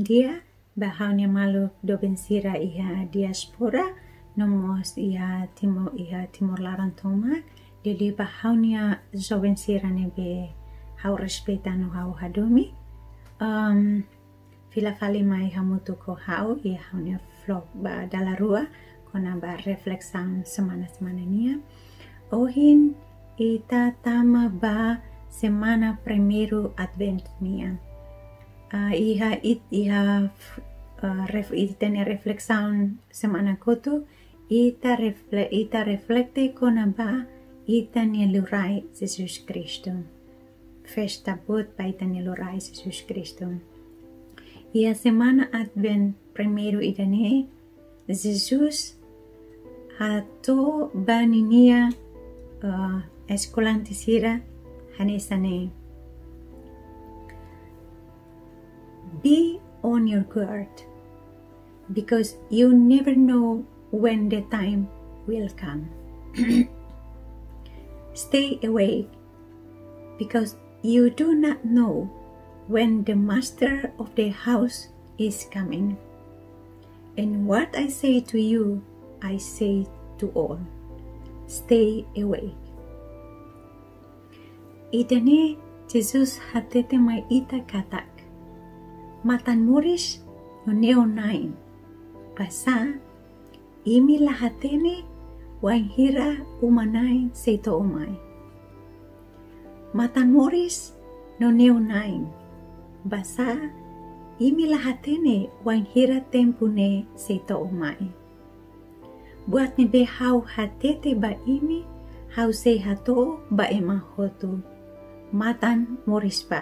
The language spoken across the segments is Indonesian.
dia bahaunya malu do bensira iha diaspora nomos iha timur laran tomak dili bahaunya zo bensira nebe hau respetano hau hadomi fila fali mai hamutu ko hau iha haunya vlog ba dalarua kona ba refleksan semana nia ohin ita tama ba semana primeiro advent nia iha itania refleksan semana koto ita reflekte kona ba itania lurai Jesus Cristo festa bot pa itania lurai Jesus Cristo ia semana advent primeiro idane Jesus hato baninia escolantisira hanesane be on your guard because you never know when the time will come. Stay awake because you do not know when the master of the house is coming. And what I say to you, I say to all. Stay awake. Idane Jesus hatete mai ita katak. Matan muris no neonain. Basa imi lahatene wanghira umanain seito umay. Matan muris no neonain. Basa imi lahatene wanghira tempune seito umay. Buat ni be hau hatete ba imi hau se hato ba ema hotu. Matan muris ba.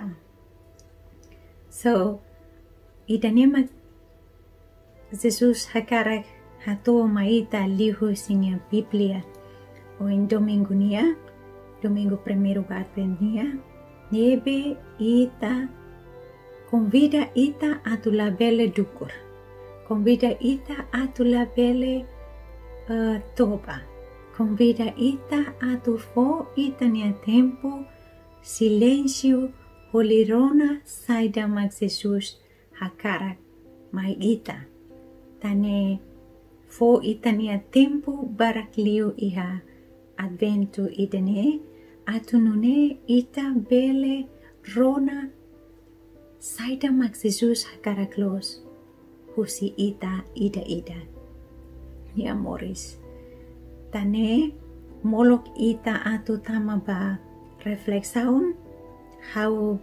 So idanema Jesus hakarak hato maita lihu sinya Biblia o in domingo nia, domingo primeiro Advent nia, nebe ita convida ita a tu labele dukur, convida ita a tu labele toba, convida ita a tu fo ita nia tempo silêncio holirona saida mag Jesus hakarak mai ita tane fo itania tempo barak liu iha adventu idane atunune ita bele rona saida mag Jesus hakarak los husi ita ida ni amoris tane molok ita atu tama ba refleksaun how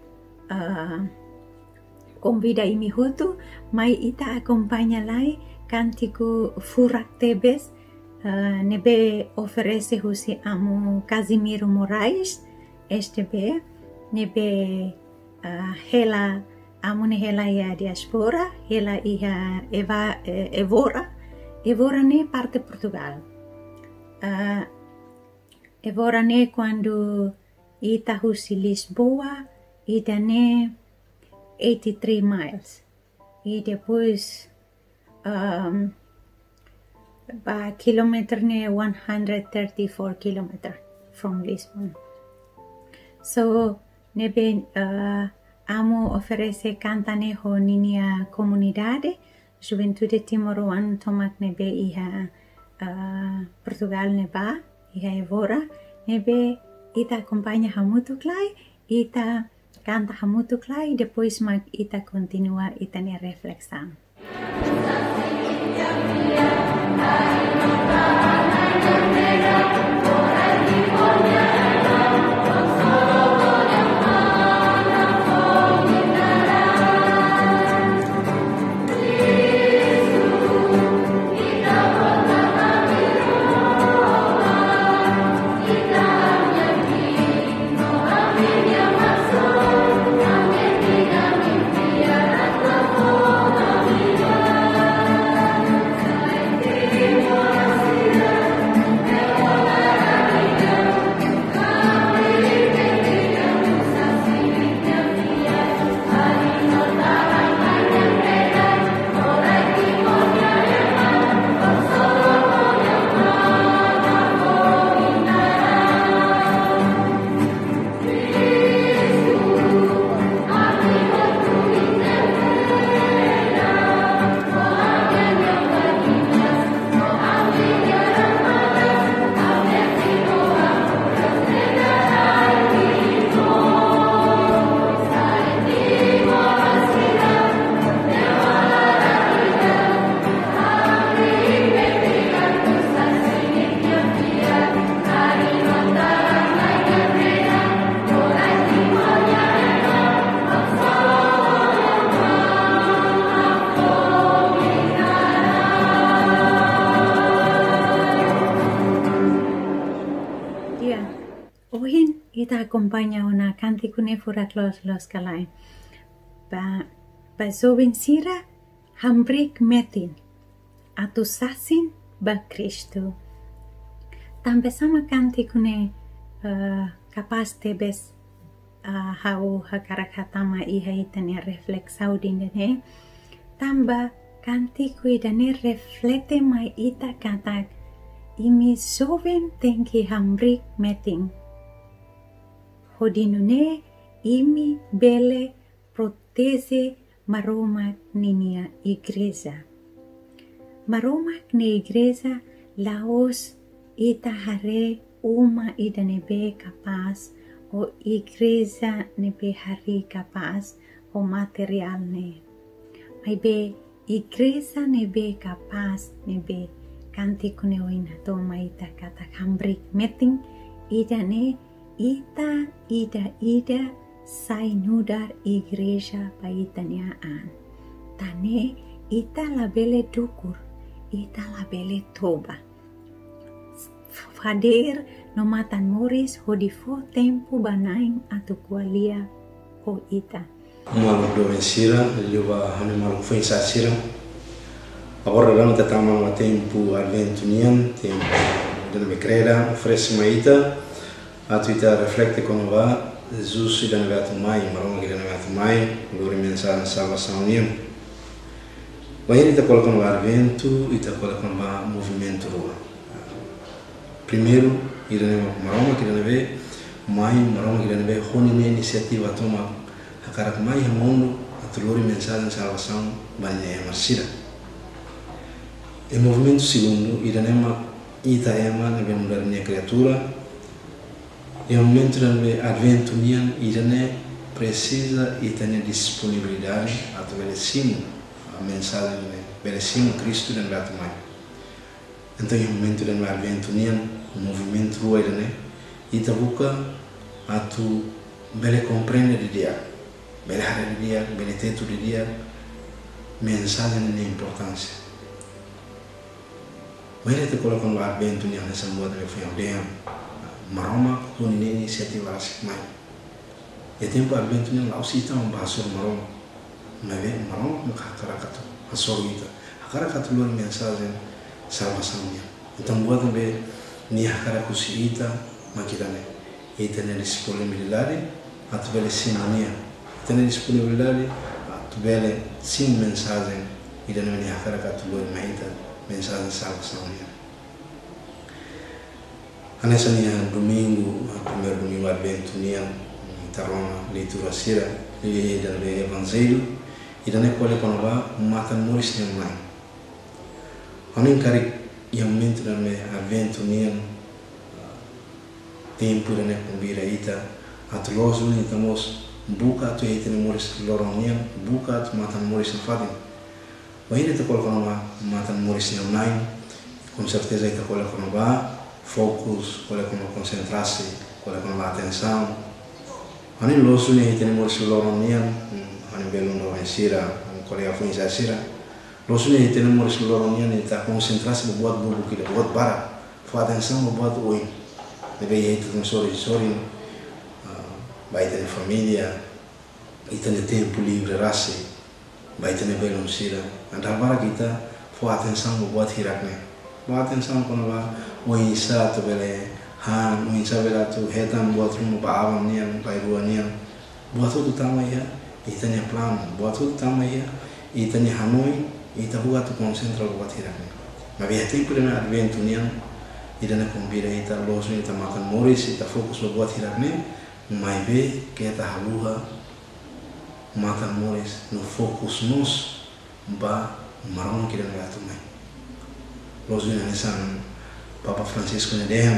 convida imi hutu mai ita acompaña lai cantico furak tebes nebe oferece husi amu Casimiro Moraes be nebe hela amu ne hela ya diaspora hela iha Evora ne parte Portugal Evora ne quando ita husi Lisboa ita ne 83 miles e depois kilometer ne 134 kilometer from Lisbon. So nebe amo oferece cantane ho ninia comunidade Juventude Timoruan tomak nebe iha Portugal neba iha Evora nebe ita acompaña hamutu klai ita canta hamutu klai depois mag ita continua ita ne reflexão. Amen. Sohin ita acompaña una canticune furat los kalai. Ba soben sira hambrik metin. Atu sasin ba Kristo. Tambe sama canticune kapas tebes hau hakarakatama iha itania reflexau dindene. Tamba cantiku idane reflete mai ita katak imi soven tenki hambrik meting. Hodinune imi bele protese maromak ninia igreja. Maromak ni igreja laos ita hare uma ida nebe kapas o igreja nebe hari kapas o material ne. Mai be igreja nebe kapas nebe cantico ne oina toma ita kata hambrik meting ida ne ida sai nudar igreja paitaniaan. Tane ita labele dukur, ita labele toba. Fader no matan moris hodifo tempo banaing atu kualia ho ita. Malu do sira, liwa hame malu foi sa sira. Agora ram tatama ma tempo adventunian, tempo de me creda, oferece maita. Atuita reflete quando va Jesus ida na vatu mai, maroma ida na vatu mai, glória mensagem salvação niam. Vai ita coloca no advento, ita coloca no movimento rua. Primeiro ida na maroma ida na ve mai, maroma ida na ve honine iniciativa toma hakarak mai mundo, a glória mensagem salvação banha marcira. E movimento segundo ida na ita ema na ve mudar minha criatura. E o momento de advento nian irane precisa e tem disponibilidade através a mensagem de Cristo dentro da tua mãe. Então o momento de advento nian o movimento rua irane ita buka atu bele compreende de dia, bele hara de dia, bele teto de dia, mensagem de importância. Mas ele te coloca no advento nian nessa moda de foi maroma com iniciativa assim mais e tempo advento nem lá se está bahasa maroma mas maroma com hakarakatu hasorita hakarakatu luar mensagem salvação então buat também ni hakaraku si ita makirane ita nem disponibilidade através sinania ita nem disponibilidade através sim mensagem ida nem hakarakatu luar maita mensagem salvação nessa domingo, primeiro domingo advento nia tarona leitura sira e dan evangelho e dan ekole kono ba matan moris nem mai. Anin kari yang momento dan advento nia tempo dan kumbira ita atloso ni tamos buka tu ite moris lorong nia buka tu matan moris fatin. Wa ini te kono ba matan moris nem mai com certeza ita kono ba fokus, qual é como concentrar-se, qual é como a atenção. Ani losu ni hiteni mo suloro nian, ani belundo ensira, ani kolega foi ensira. Losu ni hiteni mo suloro nian ita concentrar-se buat bubu kita, buat bara, fa atenção buat oi. Deve ir tudo sorry, vai ter família, ita ne tempo livre rasi, vai ter belum sira. Andar bara kita, fa atenção buat hirakne. Buat atenção quando vai o insa tu bele han o insa bela tu hetan buat rumah baawam nian pai dua nian buat tu tama ya itanya plan buat tu tama ya itanya hanoi ita buat tu konsentra buat hirakne mas via tempo de advento nian idana kombira ita losu ita makan moris ita fokus buat hirakne mai be que ita haluha makan moris no fokus nos ba marong kita ngatu mai losu ina nisan Papa Francisco ne dehan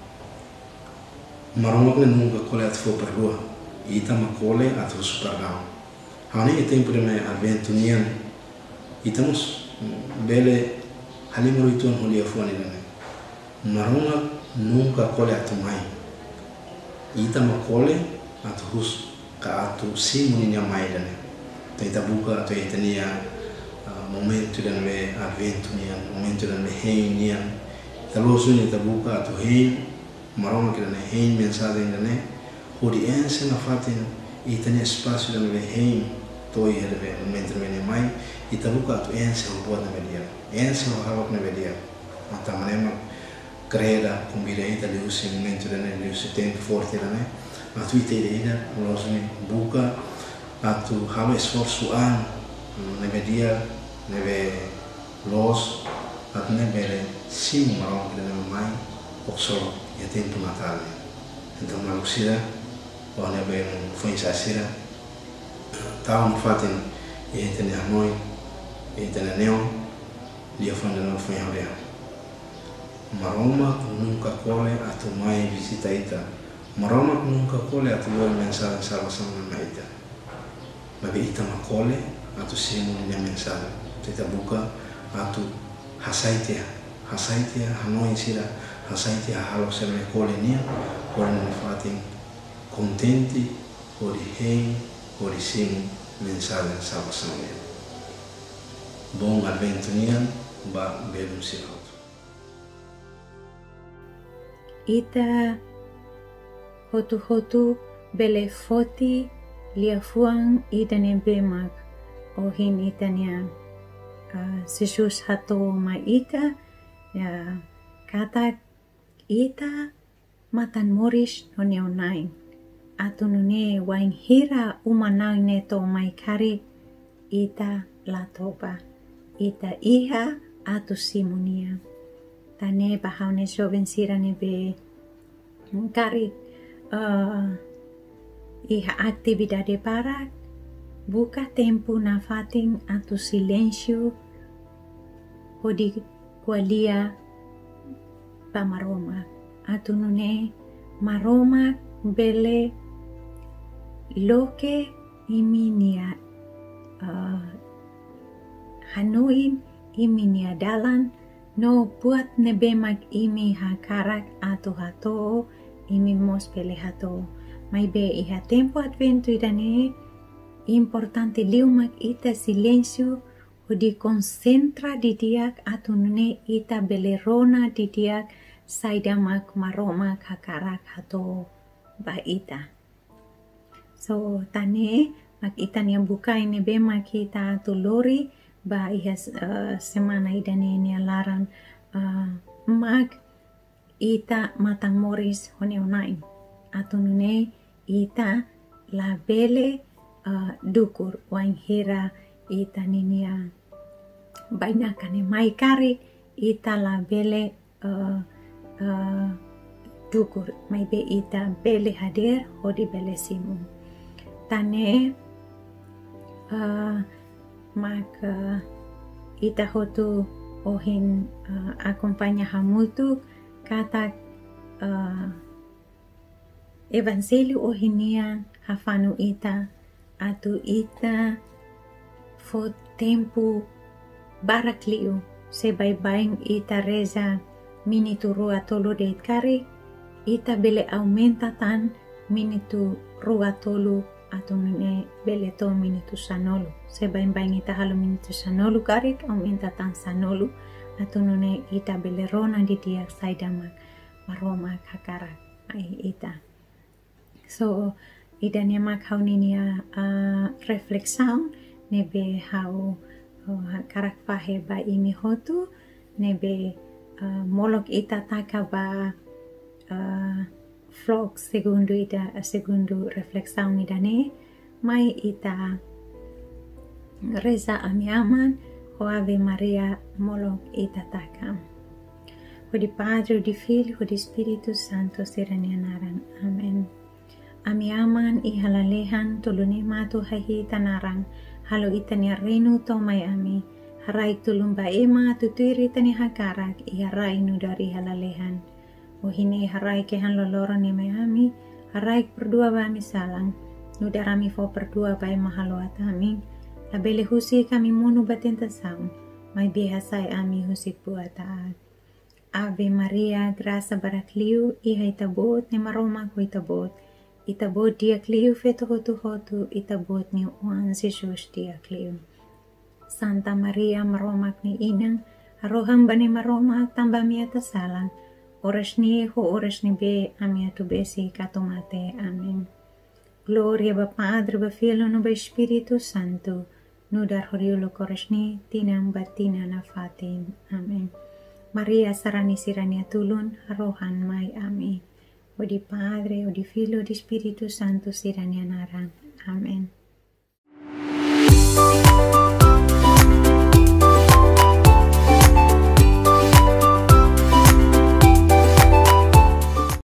maromok ne nunca cole at fo per rua ita ma cole at super down hane e tempo de advento nian itamos bele halimoro iton holia fo ne maromok nunca cole at mai ita ma cole at hus ka atu simuni nya mai dane ita buka to itania momento de advento nian momento de nian Taloso ni tabuka atu hei maroma que dane hein mensagem dane hodi ense na fatin itane espaço dane ve hein toi herve mentre mene mai ita buka tu ense ho buat na media ense ho hawak na media mata manema creda combina ita li usi momento dane li usi tempo forte dane atu ita ida losni buka atu hawa esforço an na media neve los at nebele sim maroma que dane mai oxolo ya tempo natal então maluxira olha bem foi insasira tahun fatin e tene hanoi e tene neon dia fonda no foi haria maroma nunca cole atu mai visita ita maroma nunca cole atu luar mensagem salvação na ita mas ita makole atu simu ni mensagem kita buka atu hasaitia hanoi sira hasaitia halo sebe cole nia orang fatin contente por rei por simu mensagem salvação bom advento nian ba belum sirot ita hotu bele foti liafuang ita ne bemak ohin ita nia Jesus hato ma ita ya kata ita matan moris no neonain atunune wain hira umanang neto mai kari ita latoba ita iha atu simunia tane bahaune sovensira nebe kari iha actividade para buka tempo na fating atu silêncio hodi kualia pamaroma atunune maroma bele loke iminia hanuin iminia dalan no buat nebemak imi hakarak atu hato imi mos pele hato mai be iha tempo advento idane importante liumak ita silencio hodi concentra di diak atunune ita belerona di diak saidamak maroma hakarak hato ba ita so tane mak ita yang buka ini be mak kita tulori ba iha semana idane ni alaran mak ita matang moris hone onain atunune ita labele dukur wain hira ita ninia baina kane mai kari ita labele dukur mai be ita bele hadir hodi bele simu tane mak ita hotu ohin acompaña hamutu kata evangelio ohinia hafanu ita atu ita fo tempo barakliu sebay-bayng ita reza minitu rua tolu deit kari ita bele aumenta tan minitu rua tolu atau mine bele to minitu sanolu sebay-bayng ita halo minitu sanolu karik aumenta tan sanolu atau nune ita bele rona di diak saidamak maroma kakarak ai ita so ida nemak hau ninia refleksão nebe hau karak fahe ba imi hotu nebe molok ita taka ba vlog segundo refleksão idane mai ita reza ami aman o Ave Maria molok ita taka o di Padre o di Filho o di Spiritu Santo siranianaran amen. Ami aman ihalalehan tuluni matu hahi tanarang halo itania renu to may ami haray tulumba ema tutiri tani hakarak iharay nu dari halalehan o hini haray kehan loloran ni may ami haray berdua ba mi salang nu darami fo berdua ba mahalo at aming labele husi kami munu batenta sang may bihasay ami husik buataat Ave Maria grasa barakliu ihay tabot ni maroma ko itabot itabot diak liu feto hotu itabot ni Juan Jesus diak liu. Santa Maria maromak ni inang, aroham bani maromak tamba miata salang, Oras ni ho oras ni be ami atu besi katomate. Amen. Gloria ba Padre, ba Filho, no ba Espírito Santo, no dar horiulo oras ni tinang batina na fatin. Amen. Maria sarani sirani atulun harohan mai ami. O di Padre, o di Filho, o di Espírito Santo sirani anaran. Amen.